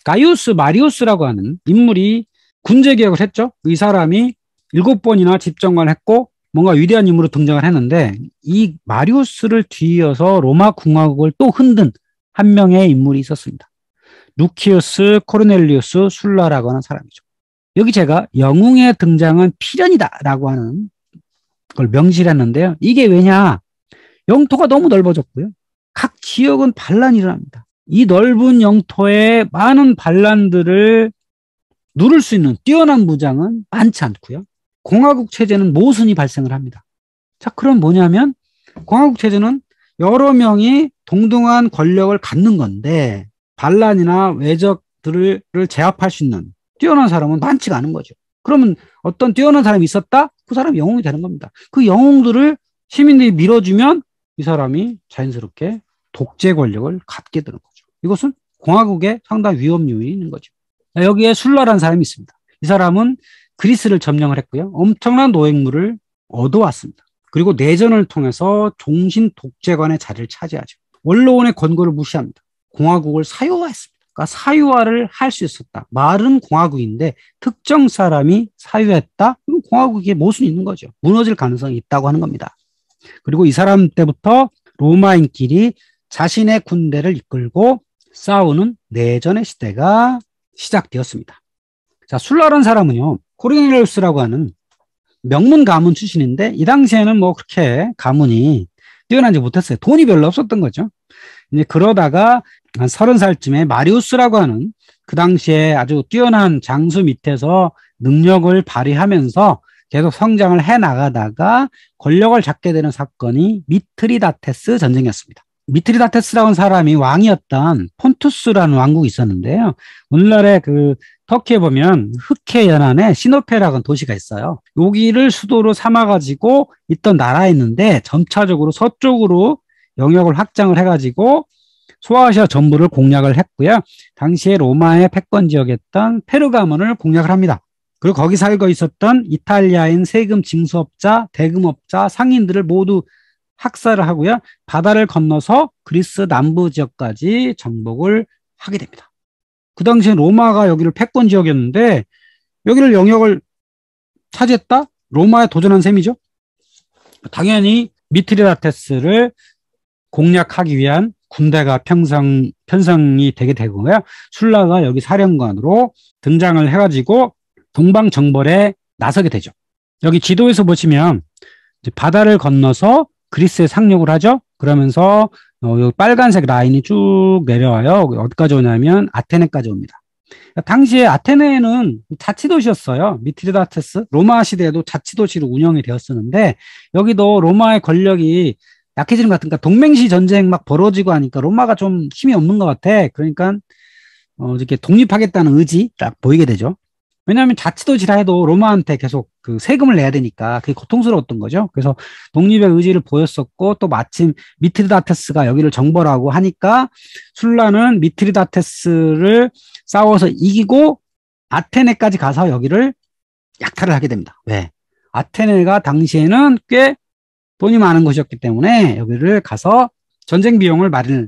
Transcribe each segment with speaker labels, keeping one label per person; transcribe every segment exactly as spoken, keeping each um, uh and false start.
Speaker 1: 가이우스 마리우스라고 하는 인물이 군제개혁을 했죠. 이 사람이 일곱 번이나 집정관을 했고 뭔가 위대한 인물로 등장을 했는데 이 마리우스를 뒤이어서 로마 공화국을 또 흔든 한 명의 인물이 있었습니다. 루키우스 코르넬리우스 술라라고 하는 사람이죠. 여기 제가 영웅의 등장은 필연이다라고 하는 걸 명시를 했는데요. 이게 왜냐? 영토가 너무 넓어졌고요. 각 지역은 반란이 일어납니다. 이 넓은 영토에 많은 반란들을 누를 수 있는 뛰어난 무장은 많지 않고요. 공화국 체제는 모순이 발생을 합니다. 자, 그럼 뭐냐면 공화국 체제는 여러 명이 동등한 권력을 갖는 건데 반란이나 외적들을 제압할 수 있는 뛰어난 사람은 많지가 않은 거죠. 그러면 어떤 뛰어난 사람이 있었다? 그 사람이 영웅이 되는 겁니다. 그 영웅들을 시민들이 밀어주면 이 사람이 자연스럽게 독재 권력을 갖게 되는 거죠. 이것은 공화국의 상당 위험 요인이 있는 거죠. 여기에 술라라는 사람이 있습니다. 이 사람은 그리스를 점령을 했고요. 엄청난 노획물을 얻어왔습니다. 그리고 내전을 통해서 종신 독재관의 자리를 차지하죠. 원로원의 권고를 무시합니다. 공화국을 사유화했습니다. 그러니까 사유화를 할 수 있었다. 말은 공화국인데 특정 사람이 사유했다? 그럼 공화국에 모순이 있는 거죠. 무너질 가능성이 있다고 하는 겁니다. 그리고 이 사람 때부터 로마인끼리 자신의 군대를 이끌고 싸우는 내전의 시대가 시작되었습니다. 자, 술라라는 사람은요, 코르넬리우스라고 하는 명문 가문 출신인데 이 당시에는 뭐 그렇게 가문이 뛰어나지 못했어요. 돈이 별로 없었던 거죠. 이제 그러다가 한 서른 살쯤에 마리우스라고 하는 그 당시에 아주 뛰어난 장수 밑에서 능력을 발휘하면서 계속 성장을 해 나가다가 권력을 잡게 되는 사건이 미트리다테스 전쟁이었습니다. 미트리다테스라는 사람이 왕이었던 폰투스라는 왕국이 있었는데요. 오늘날의 그 터키에 보면 흑해 연안에 시노페라는 도시가 있어요. 여기를 수도로 삼아가지고 있던 나라였는데 점차적으로 서쪽으로 영역을 확장을 해가지고 소아시아 전부를 공략을 했고요. 당시에 로마의 패권 지역이었던 페르가몬을 공략을 합니다. 그리고 거기 살고 있었던 이탈리아인 세금 징수업자, 대금업자, 상인들을 모두 학살을 하고요. 바다를 건너서 그리스 남부 지역까지 정복을 하게 됩니다. 그 당시에 로마가 여기를 패권 지역이었는데 여기를 영역을 차지했다? 로마에 도전한 셈이죠. 당연히 미트리다테스를 공략하기 위한 군대가 편성, 편성이 되게 되고요. 술라가 여기 사령관으로 등장을 해가지고 동방정벌에 나서게 되죠. 여기 지도에서 보시면 이제 바다를 건너서 그리스에 상륙을 하죠. 그러면서 어, 여기 빨간색 라인이 쭉 내려와요. 어디까지 오냐면 아테네까지 옵니다. 당시에 아테네는 자치도시였어요. 미트리다테스. 로마 시대에도 자치도시로 운영이 되었었는데 여기도 로마의 권력이 약해지는 것 같으니까 동맹시 전쟁 막 벌어지고 하니까 로마가 좀 힘이 없는 것 같아. 그러니까 어, 이렇게 독립하겠다는 의지 딱 보이게 되죠. 왜냐하면 자치도시라 해도 로마한테 계속 그 세금을 내야 되니까 그게 고통스러웠던 거죠. 그래서 독립의 의지를 보였었고 또 마침 미트리다테스가 여기를 정벌하고 하니까 술라는 미트리다테스를 싸워서 이기고 아테네까지 가서 여기를 약탈을 하게 됩니다. 왜? 아테네가 당시에는 꽤 돈이 많은 곳이었기 때문에 여기를 가서 전쟁 비용을 마련을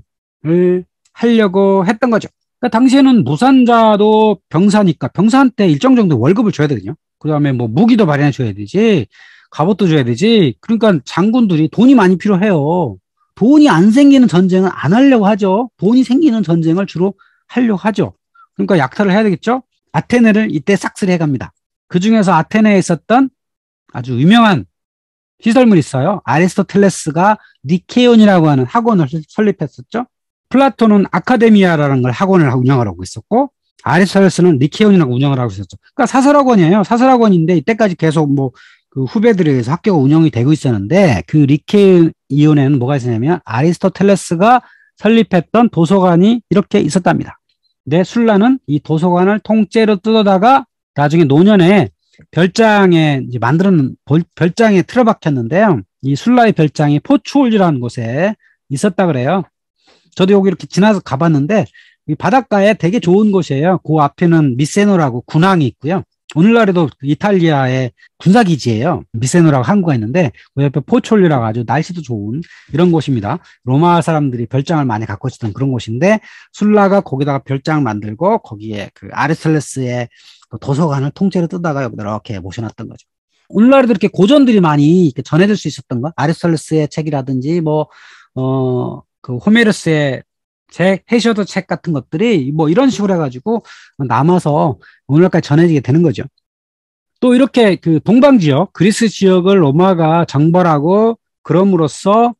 Speaker 1: 하려고 했던 거죠. 그러니까 당시에는 무산자도 병사니까 병사한테 일정 정도 월급을 줘야 되거든요. 그 다음에 뭐 무기도 마련해 줘야 되지, 갑옷도 줘야 되지. 그러니까 장군들이 돈이 많이 필요해요. 돈이 안 생기는 전쟁은 안 하려고 하죠. 돈이 생기는 전쟁을 주로 하려고 하죠. 그러니까 약탈을 해야 되겠죠. 아테네를 이때 싹쓸이 해갑니다. 그 중에서 아테네에 있었던 아주 유명한 시설물이 있어요. 아리스토텔레스가 니케온이라고 하는 학원을 설립했었죠. 플라톤은 아카데미아라는 걸 학원을 운영하고 있었고 아리스토텔레스는 니케온이라고 운영을 하고 있었죠. 그러니까 사설학원이에요. 사설학원인데 이때까지 계속 뭐 그 후배들에 의해서 학교가 운영이 되고 있었는데 그 니케온에는 뭐가 있었냐면 아리스토텔레스가 설립했던 도서관이 이렇게 있었답니다. 근데 술라는 이 도서관을 통째로 뜯어다가 나중에 노년에 별장에 이제 만드는 별장에 틀어박혔는데요. 이 술라의 별장이 포추올이라는 곳에 있었다 그래요. 저도 여기 이렇게 지나서 가봤는데 이 바닷가에 되게 좋은 곳이에요. 그 앞에는 미세노라고 군항이 있고요. 오늘날에도 이탈리아의 군사기지예요. 미세노라고 항구가 있는데 그 옆에 포촐리라고 아주 날씨도 좋은 이런 곳입니다. 로마 사람들이 별장을 많이 갖고 있었던 그런 곳인데 술라가 거기다가 별장을 만들고 거기에 그 아리스토텔레스의 도서관을 통째로 뜯다가 여기다 이렇게 모셔놨던 거죠. 오늘날에도 이렇게 고전들이 많이 이렇게 전해질 수 있었던 거, 아리스토텔레스의 책이라든지 뭐 어 그 호메로스의 책, 헤시오도 책 같은 것들이 뭐 이런 식으로 해가지고 남아서 오늘까지 전해지게 되는 거죠. 또 이렇게 그 동방 지역, 그리스 지역을 로마가 정벌하고 그럼으로써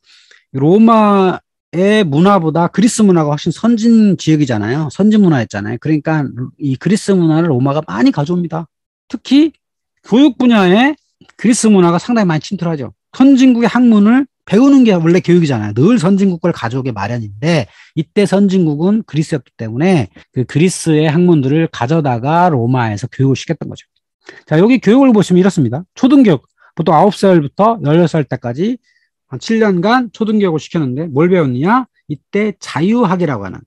Speaker 1: 로마의 문화보다 그리스 문화가 훨씬 선진 지역이잖아요. 선진 문화였잖아요. 그러니까 이 그리스 문화를 로마가 많이 가져옵니다. 특히 교육 분야에 그리스 문화가 상당히 많이 침투하죠. 선진국의 학문을 배우는 게 원래 교육이잖아요. 늘 선진국을 가져오게 마련인데 이때 선진국은 그리스였기 때문에 그 그리스의 학문들을 가져다가 로마에서 교육을 시켰던 거죠. 자, 여기 교육을 보시면 이렇습니다. 초등교육, 보통 아홉 살부터 열여섯 살 때까지 한 칠 년간 초등교육을 시켰는데 뭘 배웠느냐? 이때 자유학이라고 하는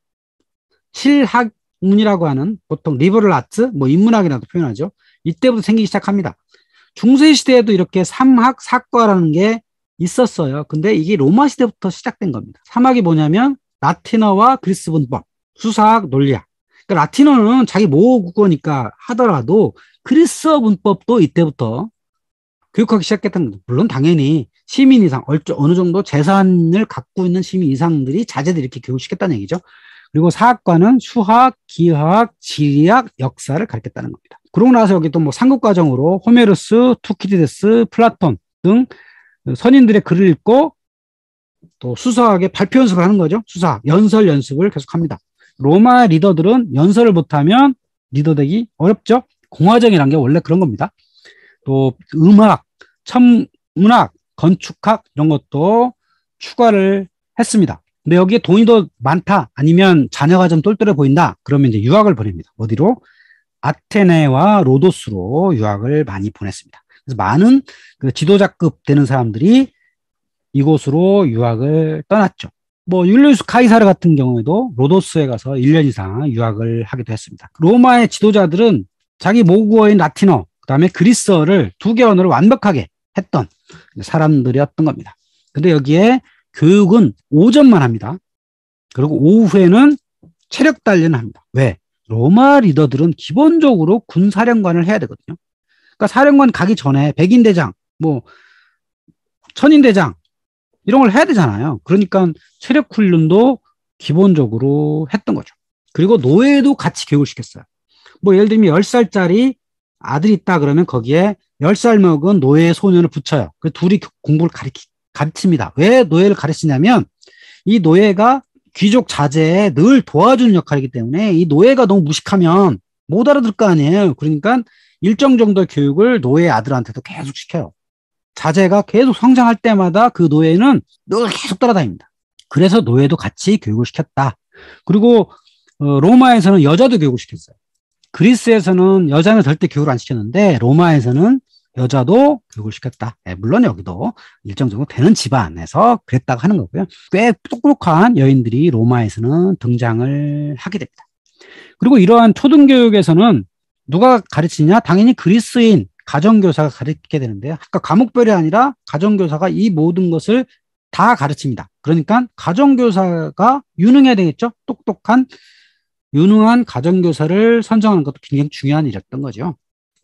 Speaker 1: 칠학문이라고 하는 보통 리버럴 아트, 뭐 인문학이라도 표현하죠. 이때부터 생기기 시작합니다. 중세시대에도 이렇게 삼학, 사과라는 게 있었어요. 근데 이게 로마 시대부터 시작된 겁니다. 삼학이 뭐냐면 라틴어와 그리스 문법, 수사학, 논리학. 그러니까 라틴어는 자기 모국어니까 하더라도 그리스어 문법도 이때부터 교육하기 시작했던 겁니다. 물론 당연히 시민 이상, 어느 정도 재산을 갖고 있는 시민 이상들이 자제들 이렇게 교육시켰다는 얘기죠. 그리고 사학과는 수학, 기하학, 지리학, 역사를 가르쳤다는 겁니다. 그러고 나서 여기 또 뭐 삼국과정으로 호메로스, 투키디데스, 플라톤 등 선인들의 글을 읽고 또 수사학의 발표 연습을 하는 거죠. 수사학, 연설 연습을 계속합니다. 로마 리더들은 연설을 못하면 리더되기 어렵죠. 공화정이란 게 원래 그런 겁니다. 또 음악, 천문학, 건축학 이런 것도 추가를 했습니다. 근데 여기에 돈이 더 많다 아니면 자녀가 좀 똘똘해 보인다 그러면 이제 유학을 보냅니다. 어디로? 아테네와 로도스로 유학을 많이 보냈습니다. 그래서 많은 그 지도자급 되는 사람들이 이곳으로 유학을 떠났죠. 뭐 율리우스 카이사르 같은 경우에도 로도스에 가서 일 년 이상 유학을 하기도 했습니다. 로마의 지도자들은 자기 모국어인 라틴어, 그다음에 그리스어를 두 개 언어를 완벽하게 했던 사람들이었던 겁니다. 근데 여기에 교육은 오전만 합니다. 그리고 오후에는 체력 단련을 합니다. 왜? 로마 리더들은 기본적으로 군사령관을 해야 되거든요. 그러니까 사령관 가기 전에 백인대장, 뭐 천인대장 이런 걸 해야 되잖아요. 그러니까 체력 훈련도 기본적으로 했던 거죠. 그리고 노예도 같이 교육을 시켰어요. 뭐 예를 들면 열 살짜리 아들이 있다 그러면 거기에 열 살 먹은 노예 소년을 붙여요. 그 둘이 공부를 가르치, 가르칩니다. 왜 노예를 가르치냐면 이 노예가 귀족 자제에 늘 도와주는 역할이기 때문에 이 노예가 너무 무식하면 못 알아들 거 아니에요. 그러니까 일정 정도의 교육을 노예 아들한테도 계속 시켜요. 자제가 계속 성장할 때마다 그 노예는 늘 계속 따라다닙니다. 그래서 노예도 같이 교육을 시켰다. 그리고 어, 로마에서는 여자도 교육을 시켰어요. 그리스에서는 여자는 절대 교육을 안 시켰는데 로마에서는 여자도 교육을 시켰다. 네, 물론 여기도 일정 정도 되는 집안에서 그랬다고 하는 거고요. 꽤 똑똑한 여인들이 로마에서는 등장을 하게 됩니다. 그리고 이러한 초등교육에서는 누가 가르치냐? 당연히 그리스인 가정교사가 가르치게 되는데요. 아까 과목별이 아니라 가정교사가 이 모든 것을 다 가르칩니다. 그러니까 가정교사가 유능해야 되겠죠? 똑똑한 유능한 가정교사를 선정하는 것도 굉장히 중요한 일이었던 거죠.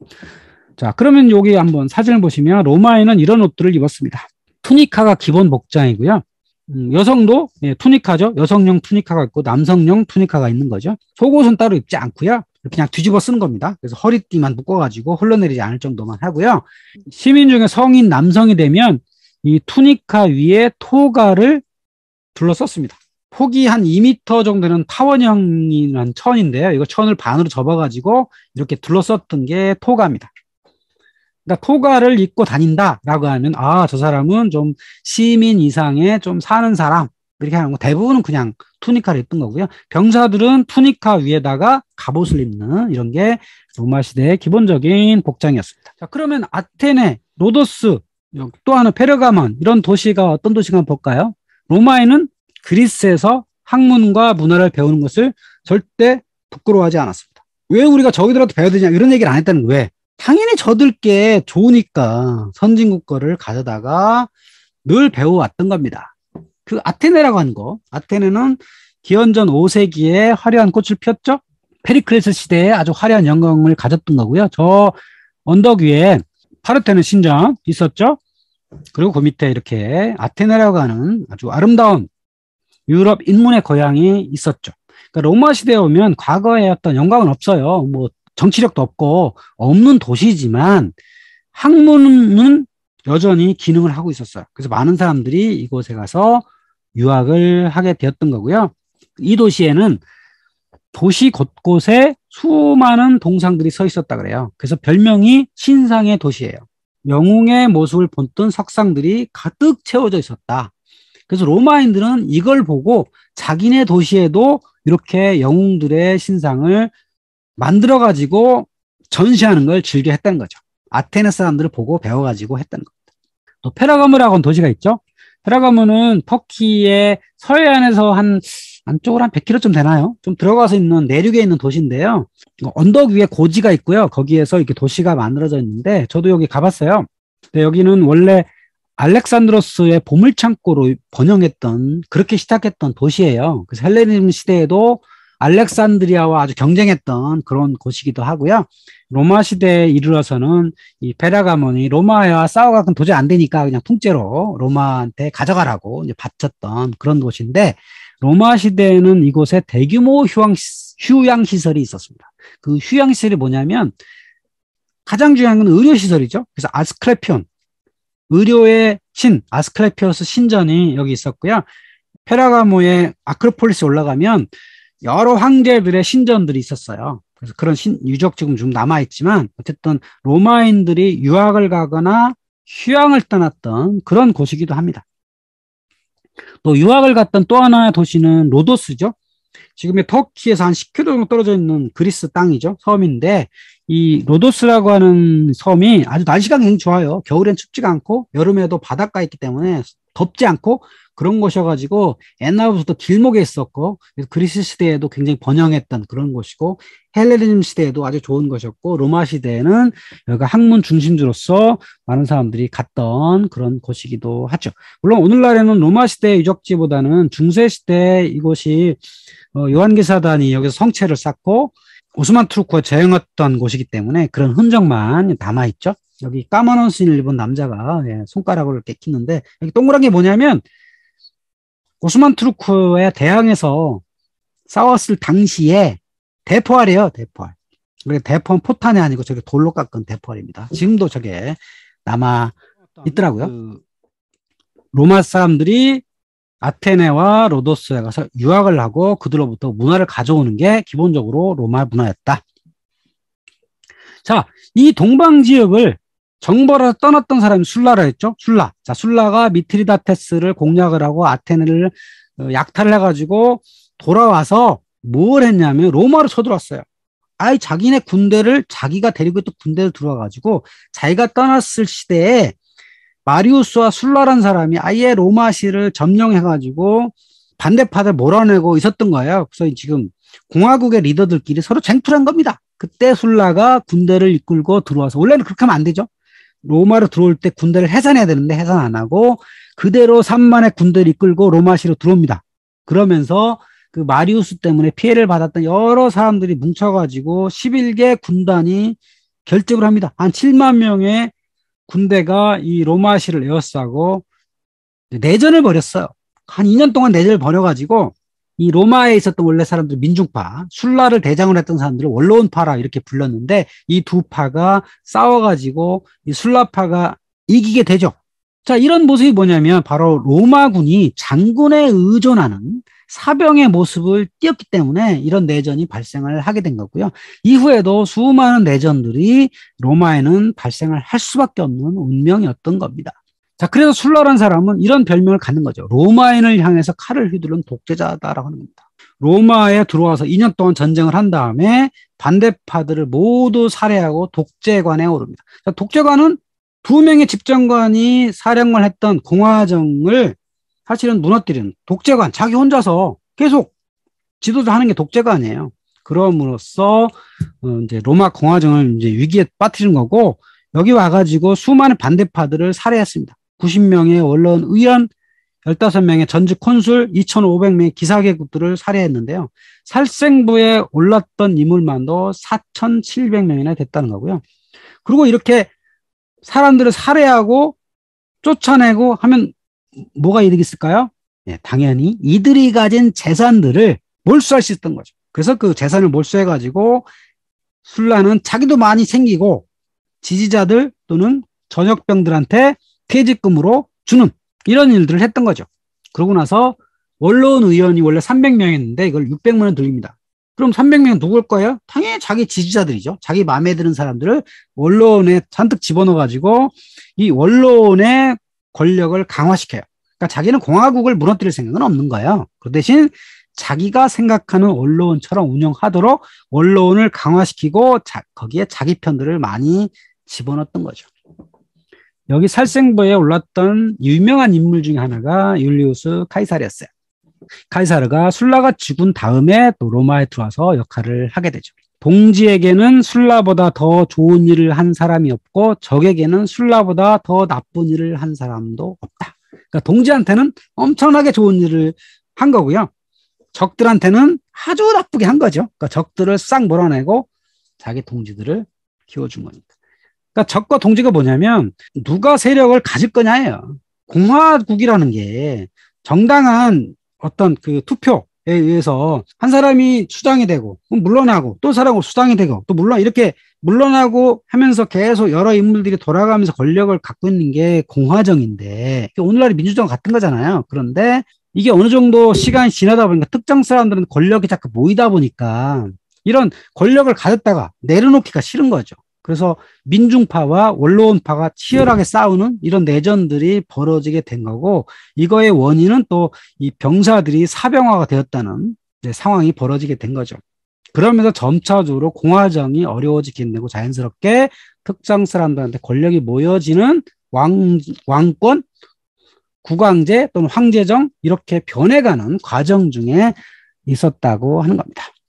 Speaker 1: 자, 그러면 여기 한번 사진을 보시면 로마에는 이런 옷들을 입었습니다. 투니카가 기본 복장이고요. 음, 여성도 예, 투니카죠. 여성용 투니카가 있고 남성용 투니카가 있는 거죠. 속옷은 따로 입지 않고요. 그냥 뒤집어 쓰는 겁니다. 그래서 허리띠만 묶어가지고 흘러내리지 않을 정도만 하고요. 시민 중에 성인 남성이 되면 이 투니카 위에 토가를 둘러썼습니다. 폭이 한 이 미터 정도 되는 타원형이란 천인데요. 이거 천을 반으로 접어가지고 이렇게 둘러썼던 게 토가입니다. 그러니까 토가를 입고 다닌다라고 하면 아, 저 사람은 좀 시민 이상의 좀 사는 사람 이렇게 하는 거. 대부분은 그냥 투니카를 입던 거고요. 병사들은 투니카 위에다가 갑옷을 입는 이런 게 로마 시대의 기본적인 복장이었습니다. 자, 그러면 아테네, 로도스, 또 하나 페르가몬 이런 도시가 어떤 도시가 한번 볼까요? 로마에는 그리스에서 학문과 문화를 배우는 것을 절대 부끄러워하지 않았습니다. 왜 우리가 저기더라도 배워야 되냐 이런 얘기를 안 했다는 거예요. 왜? 당연히 저들 게 좋으니까 선진국 거를 가져다가 늘 배워왔던 겁니다. 그 아테네라고 하는 거, 아테네는 기원전 오 세기에 화려한 꽃을 피웠죠. 페리클레스 시대에 아주 화려한 영광을 가졌던 거고요. 저 언덕 위에 파르테논 신전 있었죠. 그리고 그 밑에 이렇게 아테네라고 하는 아주 아름다운 유럽 인문의 고향이 있었죠. 그러니까 로마 시대에 오면 과거에 어떤 영광은 없어요. 뭐 정치력도 없고 없는 도시지만 학문은 여전히 기능을 하고 있었어요. 그래서 많은 사람들이 이곳에 가서 유학을 하게 되었던 거고요. 이 도시에는 도시 곳곳에 수많은 동상들이 서 있었다 그래요. 그래서 별명이 신상의 도시예요. 영웅의 모습을 본뜬 석상들이 가득 채워져 있었다. 그래서 로마인들은 이걸 보고 자기네 도시에도 이렇게 영웅들의 신상을 만들어가지고 전시하는 걸 즐겨 했다는 거죠. 아테네 사람들을 보고 배워가지고 했다는 겁니다. 또 페르가모라고 하는 도시가 있죠. 페르가모는 터키의 서해안에서 한 안쪽으로 한 백 킬로미터쯤 되나요? 좀 들어가서 있는 내륙에 있는 도시인데요. 언덕 위에 고지가 있고요. 거기에서 이렇게 도시가 만들어져 있는데 저도 여기 가봤어요. 근데 여기는 원래 알렉산드로스의 보물창고로 번영했던, 그렇게 시작했던 도시예요. 그래서 헬레니즘 시대에도 알렉산드리아와 아주 경쟁했던 그런 곳이기도 하고요. 로마 시대에 이르러서는 이 페르가몬이 로마와 싸워가면 도저히 안 되니까 그냥 통째로 로마한테 가져가라고 이제 바쳤던 그런 곳인데, 로마 시대에는 이곳에 대규모 휴양, 휴양시설이 있었습니다. 그 휴양시설이 뭐냐면 가장 중요한 건 의료시설이죠. 그래서 아스클레피온, 의료의 신, 아스클레피오스 신전이 여기 있었고요. 페르가모의 아크로폴리스 올라가면 여러 황제들의 신전들이 있었어요. 그래서 그런 신, 유적 지금 좀 남아있지만 어쨌든 로마인들이 유학을 가거나 휴양을 떠났던 그런 곳이기도 합니다. 또 유학을 갔던 또 하나의 도시는 로도스죠. 지금의 터키에서 한 십 킬로미터 정도 떨어져 있는 그리스 땅이죠. 섬인데 이 로도스라고 하는 섬이 아주 날씨가 굉장히 좋아요. 겨울엔 춥지가 않고 여름에도 바닷가에 있기 때문에 덥지 않고 그런 곳이어가지고 옛날부터 길목에 있었고, 그래서 그리스 시대에도 굉장히 번영했던 그런 곳이고, 헬레니즘 시대에도 아주 좋은 곳이었고, 로마 시대에는 여기가 학문 중심지로서 많은 사람들이 갔던 그런 곳이기도 하죠. 물론 오늘날에는 로마 시대 유적지보다는 중세 시대 이곳이 어, 요한계사단이 여기서 성체를 쌓고 오스만 투르크가 제응했던 곳이기 때문에 그런 흔적만 남아있죠. 여기 까만 옷을 입은 남자가 예, 손가락을 이렇게 끼는데, 여기 동그란 게 뭐냐면 오스만 투르크에 대항해서 싸웠을 당시에 대포알이에요. 대포알. 대포는 포탄이 아니고 저게 돌로 깎은 대포알입니다. 지금도 저게 남아 있더라고요. 그 로마 사람들이 아테네와 로도스에 가서 유학을 하고 그들로부터 문화를 가져오는 게 기본적으로 로마 문화였다. 자, 이 동방 지역을 정벌해서 떠났던 사람이 술라라 했죠. 술라. 자, 술라가 미트리다테스를 공략을 하고 아테네를 약탈을 해가지고 돌아와서 뭘 했냐면 로마로 쳐들어왔어요. 아예 자기네 군대를, 자기가 데리고 있던 군대를 들어와가지고 자기가 떠났을 시대에 마리우스와 술라란 사람이 아예 로마시를 점령해가지고 반대파들 몰아내고 있었던 거예요. 그래서 지금 공화국의 리더들끼리 서로 쟁투한 겁니다. 그때 술라가 군대를 이끌고 들어와서, 원래는 그렇게 하면 안 되죠. 로마로 들어올 때 군대를 해산해야 되는데 해산 안 하고 그대로 삼만의 군대를 이끌고 로마시로 들어옵니다. 그러면서 그 마리우스 때문에 피해를 받았던 여러 사람들이 뭉쳐가지고 십일 개 군단이 결집을 합니다. 한 칠만 명의 군대가 이 로마시를 에워싸고 내전을 벌였어요. 한 이 년 동안 내전을 벌여가지고 이 로마에 있었던 원래 사람들, 민중파, 술라를 대장으로 했던 사람들을 원로원파라 이렇게 불렀는데 이 두 파가 싸워가지고 이 술라파가 이기게 되죠. 자, 이런 모습이 뭐냐면 바로 로마군이 장군에 의존하는 사병의 모습을 띄었기 때문에 이런 내전이 발생을 하게 된 거고요. 이후에도 수많은 내전들이 로마에는 발생을 할 수밖에 없는 운명이었던 겁니다. 자, 그래서 술라라는 사람은 이런 별명을 갖는 거죠. 로마인을 향해서 칼을 휘두른 독재자다라고 하는 겁니다. 로마에 들어와서 이 년 동안 전쟁을 한 다음에 반대파들을 모두 살해하고 독재관에 오릅니다. 자, 독재관은 두 명의 집정관이 사령을 했던 공화정을 사실은 무너뜨리는 독재관, 자기 혼자서 계속 지도자 하는 게 독재관이에요. 그럼으로써 어, 이제 로마 공화정을 이제 위기에 빠뜨린 거고, 여기 와가지고 수많은 반대파들을 살해했습니다. 구십 명의 원로원 의원, 십오 명의 전직 콘술, 이천오백 명의 기사계급들을 살해했는데요. 살생부에 올랐던 인물만도 사천칠백 명이나 됐다는 거고요. 그리고 이렇게 사람들을 살해하고 쫓아내고 하면 뭐가 이득이 있을까요? 네, 당연히 이들이 가진 재산들을 몰수할 수 있었던 거죠. 그래서 그 재산을 몰수해가지고 술라는 자기도 많이 생기고 지지자들 또는 전역병들한테 퇴직금으로 주는 이런 일들을 했던 거죠. 그러고 나서 원로원 의원이 원래 삼백 명이었는데 이걸 육백만 원 돌립니다. 그럼 삼백 명은 누굴 거예요? 당연히 자기 지지자들이죠. 자기 마음에 드는 사람들을 원로원에 잔뜩 집어넣어가지고 이 원로원의 권력을 강화시켜요. 그러니까 자기는 공화국을 무너뜨릴 생각은 없는 거예요. 그 대신 자기가 생각하는 원로원처럼 운영하도록 원로원을 강화시키고 자, 거기에 자기 편들을 많이 집어넣었던 거죠. 여기 살생부에 올랐던 유명한 인물 중에 하나가 율리우스 카이사르였어요. 카이사르가 술라가 죽은 다음에 또 로마에 들어와서 역할을 하게 되죠. 동지에게는 술라보다 더 좋은 일을 한 사람이 없고 적에게는 술라보다 더 나쁜 일을 한 사람도 없다. 그러니까 동지한테는 엄청나게 좋은 일을 한 거고요. 적들한테는 아주 나쁘게 한 거죠. 그러니까 적들을 싹 몰아내고 자기 동지들을 키워준 거니까. 그러니까 적과 동지가 뭐냐면 누가 세력을 가질 거냐예요. 공화국이라는 게 정당한 어떤 그 투표에 의해서 한 사람이 수장이 되고 물러나고 또 사람은 수장이 되고 또 물론 이렇게 물러나고 하면서 계속 여러 인물들이 돌아가면서 권력을 갖고 있는 게 공화정인데 오늘날의 민주정 같은 거잖아요. 그런데 이게 어느 정도 시간이 지나다 보니까 특정 사람들은 권력이 자꾸 모이다 보니까 이런 권력을 가졌다가 내려놓기가 싫은 거죠. 그래서 민중파와 원로원파가 치열하게 싸우는 이런 내전들이 벌어지게 된 거고, 이거의 원인은 또 이 병사들이 사병화가 되었다는 상황이 벌어지게 된 거죠. 그러면서 점차적으로 공화정이 어려워지게 되고 자연스럽게 특정 사람들한테 권력이 모여지는 왕, 왕권, 국왕제 또는 황제정 이렇게 변해가는 과정 중에 있었다고 하는 겁니다.